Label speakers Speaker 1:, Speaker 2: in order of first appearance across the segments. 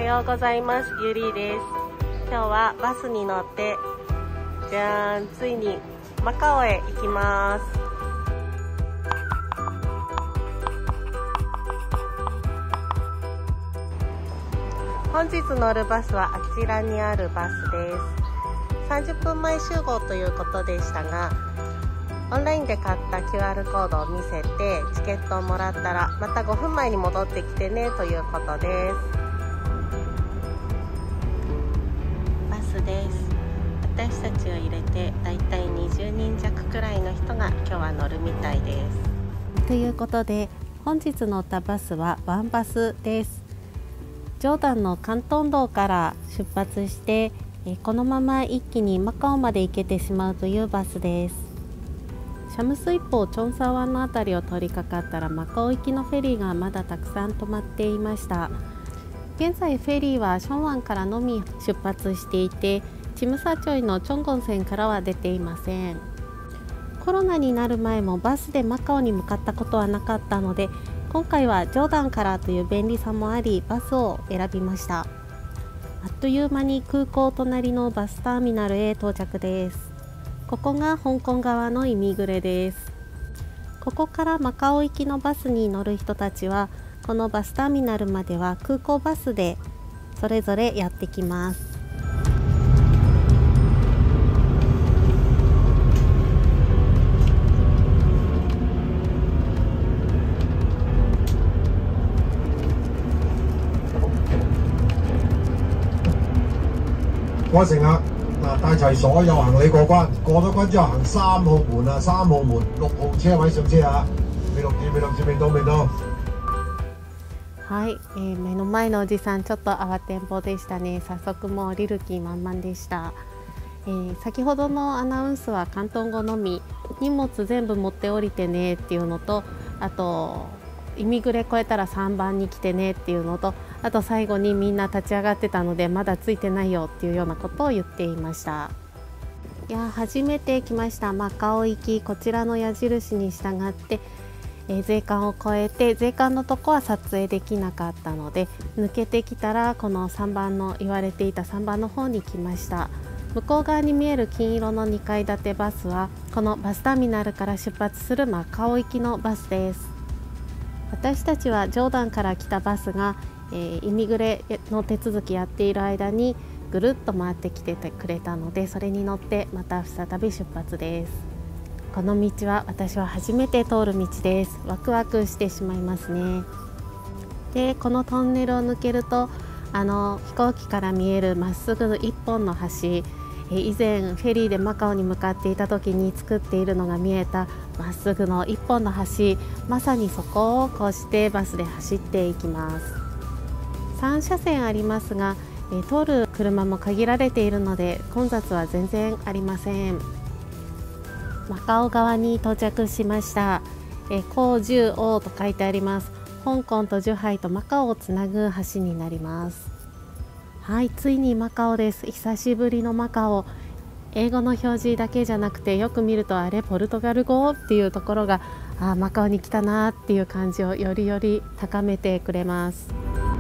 Speaker 1: ようございます。ゆりです。今日はバスに乗ってじゃーん、ついにマカオへ行きます。本日乗るバスはあちらにあるバスです。30分前集合ということでしたが、オンラインで買った QR コードを見せてチケットをもらったらまた5分前に戻ってきてねということです。バスです。私たちを入れてだいたい20人弱くらいの人が今日は乗るみたいです。
Speaker 2: ということで本日乗ったバスはワンバスです。ジョーダンの広東道から出発してこのまま一気にマカオまで行けてしまうというバスです。シャムス一方チョンサ湾の辺りを通りかかったらマカオ行きのフェリーがまだたくさん止まっていました。現在フェリーはション湾からのみ出発していて、チムサチョイのチョンゴン線からは出ていません。コロナになる前もバスでマカオに向かったことはなかったので、今回はジョーダンからという便利さもありバスを選びました。あっという間に空港隣のバスターミナルへ到着です。ここが香港側のイミグレです。ここからマカオ行きのバスに乗る人たちはこのバスターミナルまでは空港バスでそれぞれやってきます。
Speaker 3: 過程啦，嗱帶齊所有行李過關，過咗關之後行3號門啊，3號門6號車位上車啊，未到。
Speaker 2: はい、目の前のおじさんちょっと慌てんぼうでしたね。早速もう降りる気満々でした。先ほどのアナウンスは広東語のみ、荷物全部持って降りてねっていうのと、あとイミグレ越えたら3番に来てねっていうのと、あと最後にみんな立ち上がってたのでまだついてないよっていうようなことを言っていました。いや初めて来ましたマカオ行き、こちらの矢印に従って、税関を越えて税関のとこは撮影できなかったので抜けてきたらこの3番の言われていた3番の方に来ました。向こう側に見える金色の2階建てバスはこのバスターミナルから出発するマカオ行きのバスです。私たちはジョーダンから来たバスがイミグレの手続きやっている間にぐるっと回ってきてくれたので、それに乗ってまた再び出発です。この道は私は初めて通る道です。ワクワクしてしまいますね。でこのトンネルを抜けると飛行機から見えるまっすぐ一本の橋、以前フェリーでマカオに向かっていた時に作っているのが見えたまっすぐの一本の橋、まさにそこをこうしてバスで走っていきます。3車線ありますが、通る車も限られているので混雑は全然ありません。マカオ側に到着しました。広州王と書いてあります。香港とジュハイとマカオをつなぐ橋になります。はい、ついにマカオです。久しぶりのマカオ。英語の表示だけじゃなくてよく見るとあれポルトガル語っていうところがマカオに来たなっていう感じをよりより高めてくれます。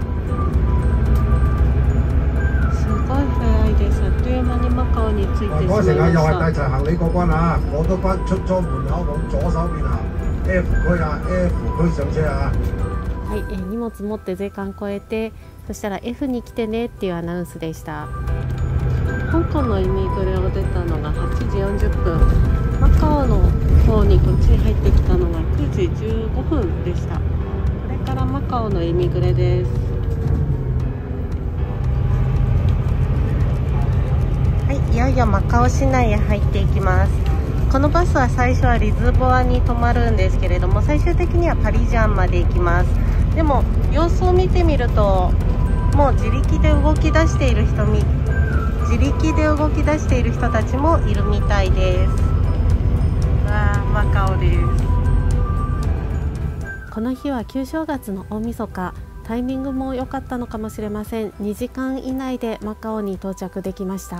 Speaker 1: すごい早いです。あっという間にマカオに着いてしまいました。
Speaker 3: 過程啊，又係帶齊行李過關啊，過咗關出咗門口往左手邊行 F 區啊 ，F 區上車啊。
Speaker 2: はい、荷物持って税関越えて、そしたら F に来てねっていうアナウンスでした。
Speaker 1: 香港のイミグレを出たのが8時40分、マカオの方にこっちに入ってきたのが9時15分でした。これからマカオのイミグレです。はい、いよいよマカオ市内へ入っていきます。このバスは最初はリズボアに止まるんですけれども、最終的にはパリジャンまで行きます。でも様子を見てみるともう自力で動き出している人たちもいるみたいです。わあ、マカオです。
Speaker 2: この日は旧正月の大晦日、タイミングも良かったのかもしれません。2時間以内でマカオに到着できました。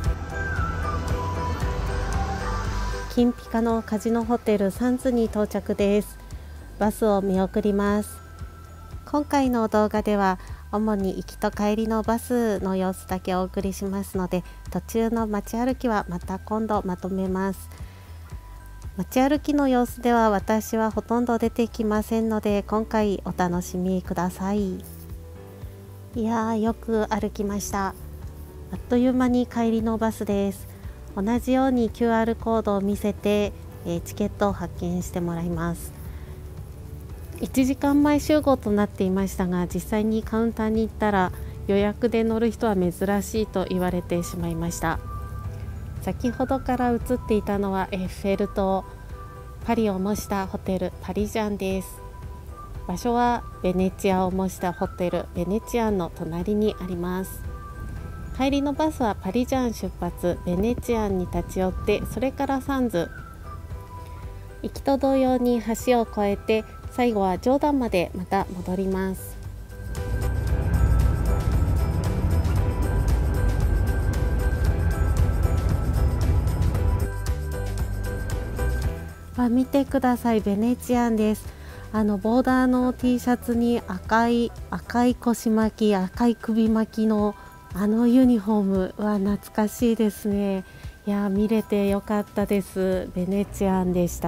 Speaker 2: 金ピカのカジノホテルサンズに到着です。バスを見送ります。 今回の動画では主に行きと帰りのバスの様子だけお送りしますので、途中の街歩きはまた今度まとめます。街歩きの様子では私はほとんど出てきませんので、今回お楽しみください。いやー、よく歩きました。あっという間に帰りのバスです。同じように QR コードを見せて、チケットを発券してもらいます。1時間前集合となっていましたが、実際にカウンターに行ったら予約で乗る人は珍しいと言われてしまいました。先ほどから映っていたのはエッフェル塔、パリを模したホテルパリジャンです。場所はベネチアを模したホテルベネチアンの隣にあります。帰りのバスはパリジャン出発、ベネチアンに立ち寄って、それからサンズ、行きと同様に橋を越えて最後はジョーダンまでまた戻ります。見てください、ベネチアンです。ボーダーの T シャツに赤い腰巻き、赤い首巻きのユニフォームは懐かしいですね。いや、見れてよかったです。ベネチアンでした。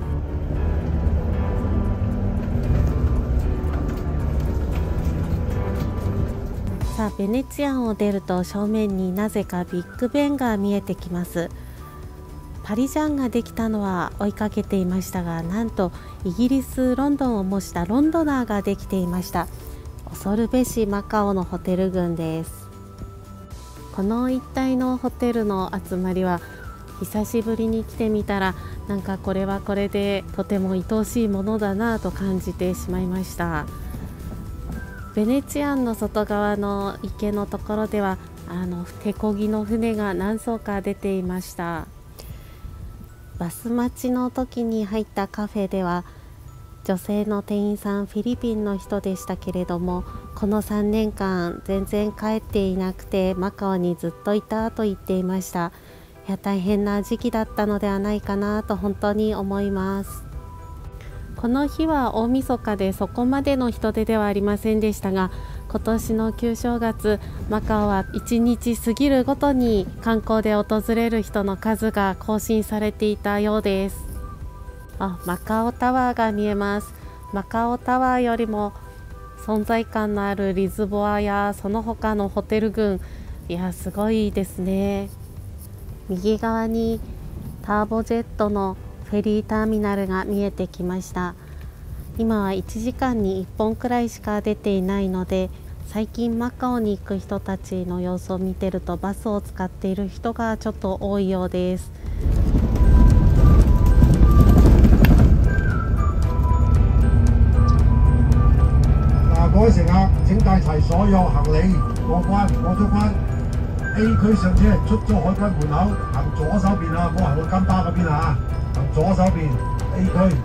Speaker 2: さあ、ベネチアンを出ると正面になぜかビッグベンが見えてきます。パリジャンができたのは追いかけていましたが、なんとイギリス・ロンドンを模したロンドナーができていました。恐るべしマカオのホテル群です。この一帯のホテルの集まりは久しぶりに来てみたら、なんかこれはこれでとても愛おしいものだなと感じてしまいました。ベネチアンの外側の池のところでは手漕ぎの船が何艘か出ていました。バス待ちの時に入ったカフェでは女性の店員さんフィリピンの人でしたけれども、この3年間全然帰っていなくてマカオにずっといたと言っていました。いや、大変な時期だったのではないかなと本当に思います。この日は大晦日でそこまでの人出ではありませんでしたが、今年の旧正月、マカオは1日過ぎるごとに観光で訪れる人の数が更新されていたようです。マカオタワーが見えます。マカオタワーよりも存在感のあるリズボアやその他のホテル群、いや、すごいですね。右側にターボジェットのフェリーターミナルが見えてきました。今は1時間に1本くらいしか出ていないので、最近マカオに行く人たちの様子を見てるとバスを使っている人がちょっと多いようです。
Speaker 3: 各位乘客請帶齊所有行李過咗關。A 區上車，出咗海關門口，行左手邊啊，唔好行到金巴嗰邊啊，行左手邊 A 區。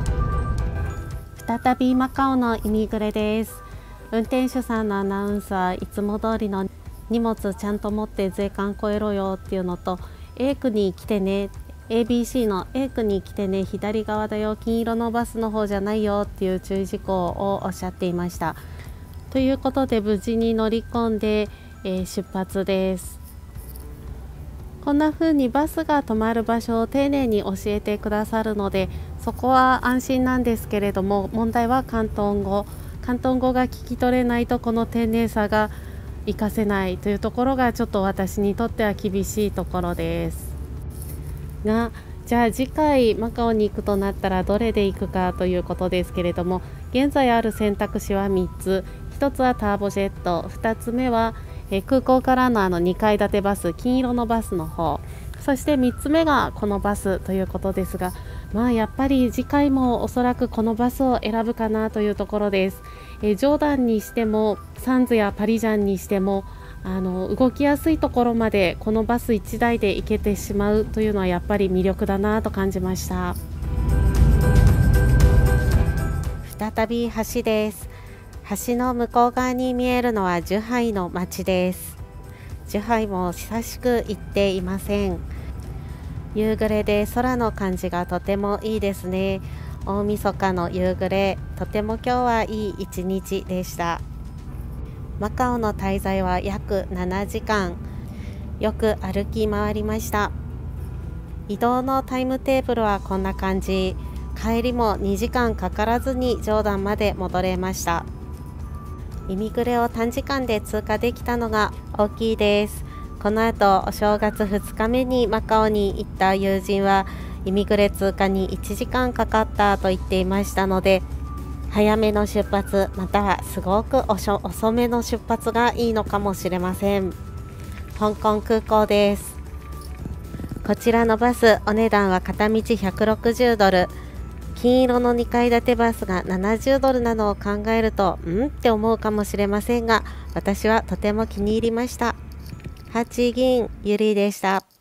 Speaker 2: 再びマカオのイミグレです。運転手さんのアナウンスはいつも通りの荷物ちゃんと持って税関越えろよっていうのと、 A 区に来てね、 ABC の A 区に来てね、左側だよ、金色のバスの方じゃないよっていう注意事項をおっしゃっていました。ということで無事に乗り込んで、出発です。こんな風にバスが止まる場所を丁寧に教えてくださるので、そこは安心なんですけれども、問題は広東語が聞き取れないとこの丁寧さが活かせないというところがちょっと私にとっては厳しいところですが、じゃあ次回マカオに行くとなったらどれで行くかということですけれども、現在ある選択肢は3つ。1つはターボジェット、2つ目は空港からの2階建てバス、金色のバスの方、そして3つ目がこのバスということですが、やっぱり次回もおそらくこのバスを選ぶかなというところです。ジョーダンにしてもサンズやパリジャンにしても動きやすいところまでこのバス1台で行けてしまうというのはやっぱり魅力だなと感じました。再び橋です。橋の向こう側に見えるのはジュハイの町です。ジュハイも久しく行っていません。夕暮れで空の感じがとてもいいですね。 大晦日の夕暮れ、とても今日はいい一日でした。マカオの滞在は約7時間、よく歩き回りました。移動のタイムテーブルはこんな感じ。帰りも2時間かからずにジョーダンまで戻れました。イミグレを短時間で通過できたのが大きいです。この後お正月2日目にマカオに行った友人はイミグレ通過に1時間かかったと言っていましたので、早めの出発またはすごく遅めの出発がいいのかもしれません。香港空港です。こちらのバス、お値段は片道160ドル。金色の2階建てバスが70ドルなのを考えるとって思うかもしれませんが、私はとても気に入りました。ハチギンゆりでした。